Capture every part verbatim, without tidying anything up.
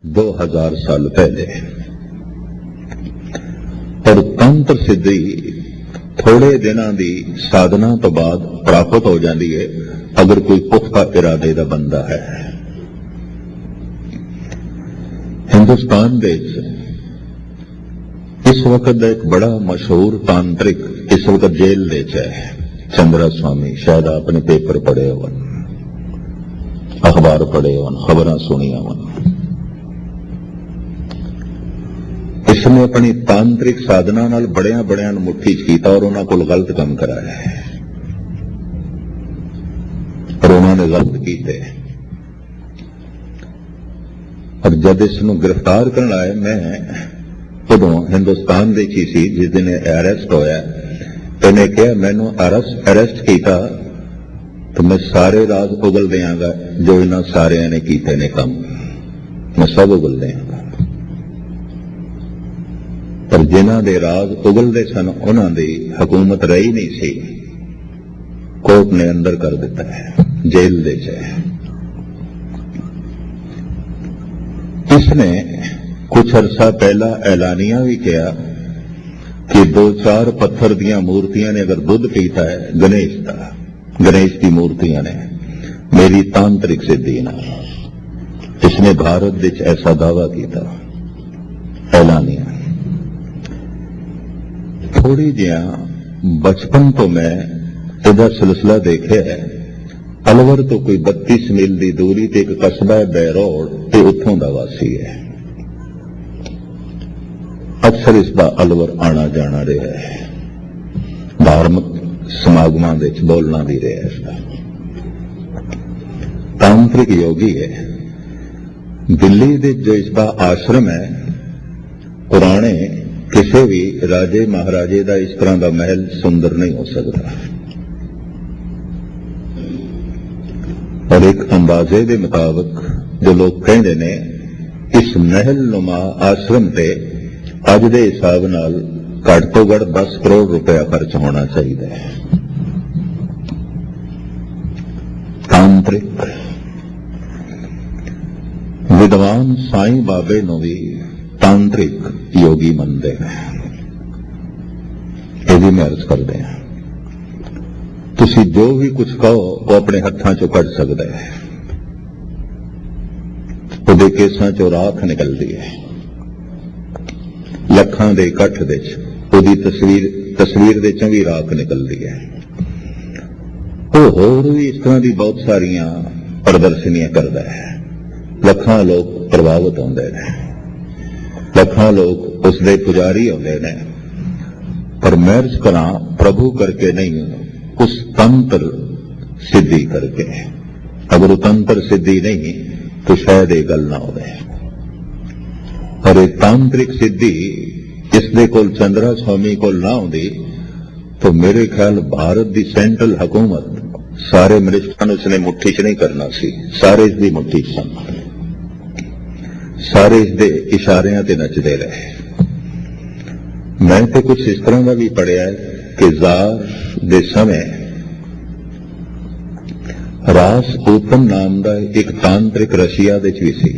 दो हजार साल पहले। पर तंत्र सिद्धि थोड़े दिनों की साधना तो बाद प्राप्त हो जाती है अगर कोई पुख्ता इरादे का बंदा है। हिंदुस्तान देश इस वक्त एक बड़ा मशहूर तांत्रिक इस वक्त जेल दे च है, चंद्रा स्वामी। शायद आपने पेपर पढ़े हो, अखबार पढ़े हो, खबर सुनिया हो। इसने अपनी तांत्रिक साधना नाल बड़िया बड़िया मुट्ठी च कीता और उन्होंने को गलत काम कराया है, और उन्होंने गलत किए। और जब इसनों गिरफ्तार करना आए, मैं उदों हिंदुस्तान दे ही सी जिस दिन अरेस्ट होया। इन्हें कहा मैनू अरेस्ट अरेस्ट किया तो मैं सारे राज उगल देंगा जो इन्होंने सारे ने किए ने कम, मैं सब उगल देंगा। पर जिन्हों के राज उगलते सन उन्होंने हुकूमत रही नहीं सी, कोर्ट ने अंदर कर दिता है, जेल दे च। इसने कुछ अरसा पहला ऐलानिया भी किया कि दो चार पत्थर दियां मूर्तियां ने अगर दूध पीता है गणेश का, गणेश की मूर्तियां ने मेरी तांत्रिक सिद्धि ना। इसने भारत विच ऐसा दावा किया, ऐलानिया। थोड़ी जिहा बचपन तो मैं इहदा सिलसिला देखे है। अलवर तो कोई बत्तीस मील की दूरी ते एक कस्बा है बैरोड़, ते उत्थों दा वासी है। अक्सर इसका अलवर आना जाना रहा है, धार्मिक समागमां दे विच बोलना भी रहा है। इसका तांत्रिक योगी है। दिल्ली दे जो इसका आश्रम है, पुराने किसी भी राजे महाराजे का इस तरह का महल सुंदर नहीं हो सकता। और एक अंदाजे के मुताबिक जो लोग कहते ने इस महल नुमा आश्रम से अज के हिसाब नाल घट तो घट दस करोड़ रुपया खर्च होना चाहिए। तांत्रिक विद्वान साईं बाबे नूं भी तांत्रिक योगी मनते हैं। यही मैं अर्ज करते हैं, तुसी जो भी कुछ कहो वो अपने हत्थां चों कढ सकदा है। उहदे केसां चों राख निकलदी है, लखां दे इकट्ठ दे उहदी तस्वीर तस्वीर दे चों भी राख निकलदी है। वो होर भी इस तरह की बहुत सारियां प्रदर्शनियां करदा है। लखां लोग प्रभावित होंदे ने, लखां लोग उसके पुजारी होंदे ने। पर मैर्ज करा प्रभु करके नहीं, उस तंत्र सिद्धि करके। अगर वो तंत्र सिद्धि नहीं तो शायद ये गल ना हो। और एक तांत्रिक सिद्धि इसदे कोल चंद्रा स्वामी कोल ना होंदी तो मेरे ख्याल भारत की सेंट्रल हुकूमत सारे मिनिस्टरां नूं उसने मुट्ठी च नहीं करना सी, सारे इसकी मुट्ठी च सन, सारे इसके इशारियां ते नचदे रहे। मैं तो कुछ इस तरह का भी पढ़िया है कि जार दे समय रासपुतन नाम का एक तांत्रिक रशिया दे भी सी,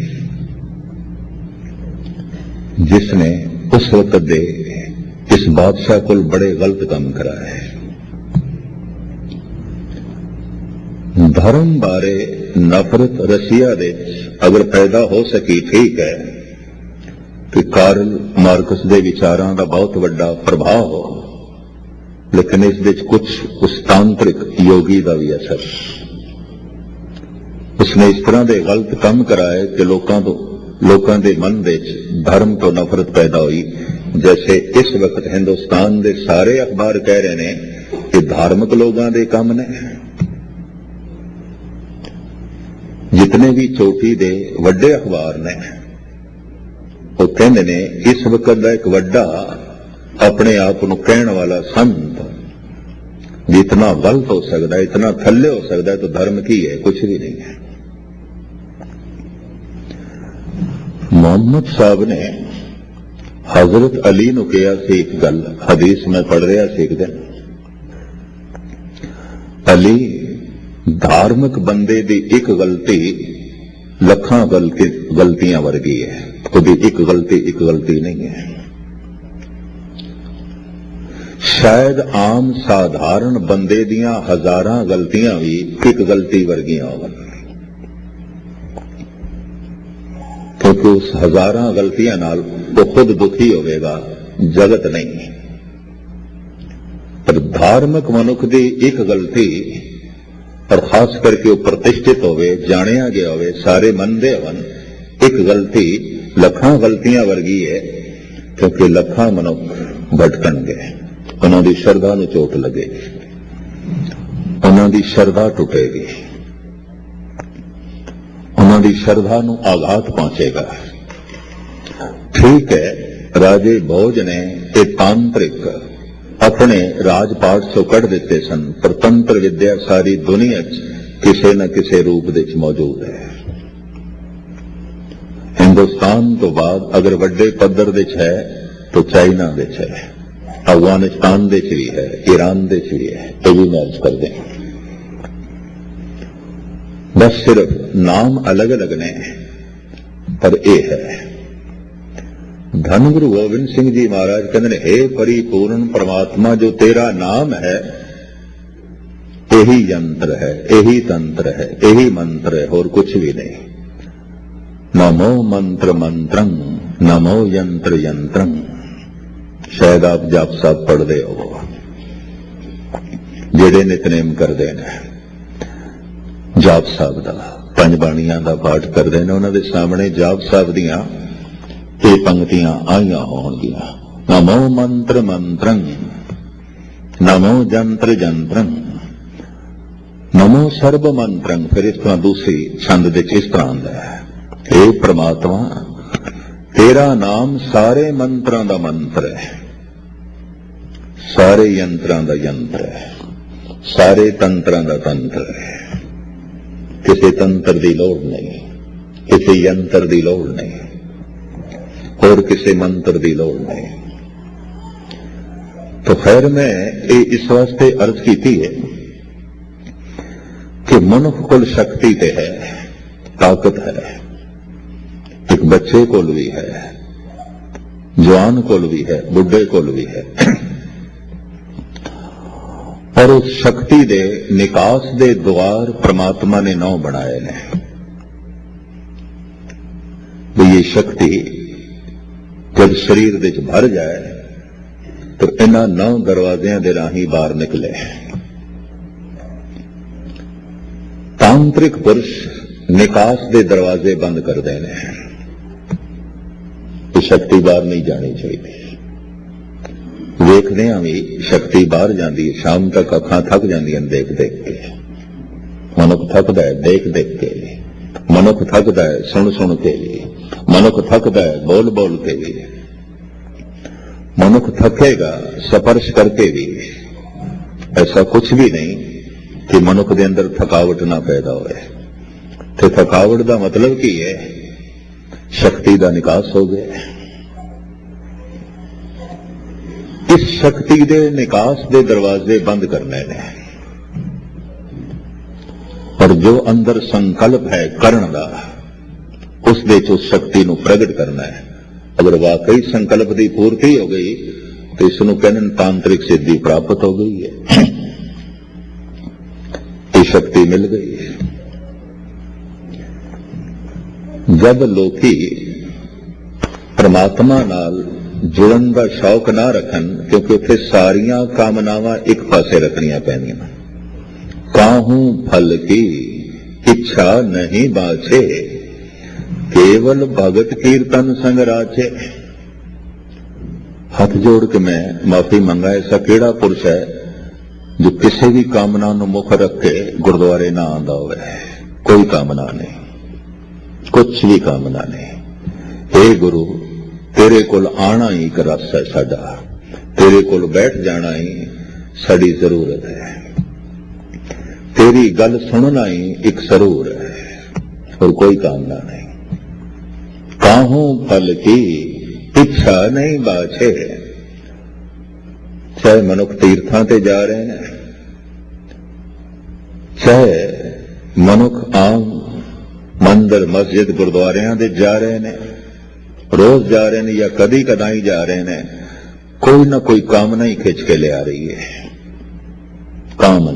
जिसने उस वक्त दे इस बादशाह को बड़े गलत काम कराए। धर्म बारे नफरत रशिया दे अगर पैदा हो सकी ठीक है कि कार्ल मार्कस के विचारों का बहुत बड़ा प्रभाव हो, लेकिन इस विच कुछ उस तांत्रिक योगी का भी असर। उसने इस तरह के गलत काम कराए कि लोगों तो लोगों के मन विच धर्म तो नफरत पैदा हुई। जैसे इस वक्त हिंदुस्तान के सारे अखबार कह रहे हैं कि धार्मिक लोगों के काम ने, जितने भी चोटी दे वड्डे अखबार ने वो कहते ने इस वक्त का एक वड्डा अपने आप को कहने वाला संत जितना गलत हो सकता है, इतना थल्ले हो सकता है, तो धर्म की है, कुछ भी नहीं है। मोहम्मद साहब ने हजरत अली नूं कहा सी एक गल, हदीस में पढ़ रहा सी एक दिन। अली धार्मिक बंदे की एक गलती ਲੱਖਾਂ ਗਲਤੀ ਗਲਤੀਆਂ ਵਰਗੀ ਹੈ। ਉਹਦੀ ਇੱਕ ਗਲਤੀ ਇੱਕ ਗਲਤੀ ਨਹੀਂ ਹੈ। ਸ਼ਾਇਦ ਆਮ ਸਾਧਾਰਨ ਬੰਦੇ ਦੀਆਂ ਹਜ਼ਾਰਾਂ ਗਲਤੀਆਂ ਵੀ ਇੱਕ ਗਲਤੀ ਵਰਗੀਆਂ ਹੋਣ, ਕਿਉਂਕਿ ਉਸ ਹਜ਼ਾਰਾਂ ਗਲਤੀਆਂ ਨਾਲ ਉਹ ਖੁਦ ਦੁਖੀ ਹੋਵੇਗਾ, ਜਗਤ ਨਹੀਂ। ਪਰ ਧਾਰਮਿਕ ਮਨੁੱਖ ਦੀ ਇੱਕ ਗਲਤੀ, और खास करके वो प्रतिष्ठित होवे, जानिया गया होवे, सारे मनदे होवन, एक गलती लखां गलतियां वर्गी है, क्योंकि लखां मनुख भटकणगे, उन्हां दी शरधा नूं चोट लगेगी, उन्हां दी शरधा टुटेगी, उन्हां दी शरधा नूं आघात पहुंचेगा। ठीक है, राजे भोज ने एक तांत्रिक अपने राजपाट चों कढ़ दिते सन, पर तंत्र विद्या सारी दुनिया किसी न किसी रूप विच मौजूद है। हिंदुस्तान तो बाद अगर वड्डे पद्धर विच है तो चाइना विच है, अफगानिस्तान विच भी है, ईरान विच भी है, ये भी मैच कर दें। बस सिर्फ नाम अलग अलग ने, पर यह है। धन गुरु गोबिंद सिंह जी महाराज कहते हैं, हे परिपूर्ण परमात्मा, जो तेरा नाम है यही यंत्र है, यही तंत्र है, यही मंत्र है, और कुछ भी नहीं। नमो मंत्र मंत्रं, नमो यंत्र यंत्रं। शायद आप जाप साहब पढ़ते हो, जेड़े नितनेम करते हैं जाप साहब का, पंज बाणियां का पाठ करते हैं, उन्होंने सामने जाप साहब दियां ये पंक्तियां आईयां होणगियां, नमो मंत्र मंत्रं, नमो जंत्र जंत्रं, नमो सर्व मंत्रं। फिर इस तरह दूसरी छंद विच इस तरह आंदा है, हे परमात्मा, तेरा नाम सारे मंत्रां दा मंत्र है, सारे यंत्रां दा यंत्र है, सारे तंत्रां दा तंत्र है। किसी तंत्र की लोड़ नहीं, किसी यंत्र की लोड़ नहीं, और किसी मंत्र की लोड़ नहीं। तो खैर मैं ये इस वास्ते अर्ज की है कि मनुख कोल शक्ति ते है, ताकत है, एक बच्चे कोल भी है, जवान कोल भी है, बुढ़े कोल भी है, और उस शक्ति दे निकास दे द्वार परमात्मा ने नौ बनाए ने। तो ये शक्ति जब शरीर विच भर जाए तो इन्हां नौ दरवाजियां दे राही बाहर निकले। तांत्रिक पुरुष निकास दे दरवाजे बंद कर देने, तो शक्ति बाहर नहीं जानी चाहिए। वेखदे भी शक्ति बाहर जाती है, शाम तक अखां थक जांदियां देख देख के, मनुख थकदा है देख देख के, मनुख थकदा है सुन सुन के भी, मनुख थकदा है बोल बोल के भी, मनुख थकेगा स्पर्श करके भी। ऐसा कुछ भी नहीं कि मनुख के अंदर थकावट ना पैदा होए। तो थकावट का मतलब की है, शक्ति का निकास हो गया। इस शक्ति के निकास के दरवाजे बंद करने ने, और जो अंदर संकल्प है करण का, उस दे उस शक्ति को प्रगट करना है। अगर वाकई संकल्प की पूर्ति हो गई तो इसनों कहने तांत्रिक सिद्धि प्राप्त हो गई है, ये शक्ति मिल गई है। जब लोकी परमात्मा नाल जुड़न का शौक ना रखन, क्योंकि उत्थे सारियां कामनावां एक पासे रखनियां पैंदियां। काहू फल की इच्छा नहीं बाछे, केवल भगत कीर्तन संग राचे। हाथ जोड़ के मैं माफी मंगा, ऐसा केड़ा पुरुष है जो किसी भी कामना नूं मुख रख के गुरुद्वारे ना आंदा होवे? कोई कामना नहीं, कुछ भी कामना नहीं। हे गुरु, तेरे कोल आना ही एक रस है साडा, तेरे कोल बैठ जाना ही साडी जरूरत है, तेरी गल सुनना ही एक सरूर है, और कोई कामना नहीं। काहू फल की इच्छा नहीं बाछे। चाहे मनुख तीर्थां ते जा रहे हैं, चाहे मनुख आम मन मंदिर मस्जिद गुरुद्वारियां दे जा रहे ने, रोज जा रहे हैं या कदी कदाई जा रहे हैं, कोई ना कोई कामना ही खिंच के ले आ रही है। कामना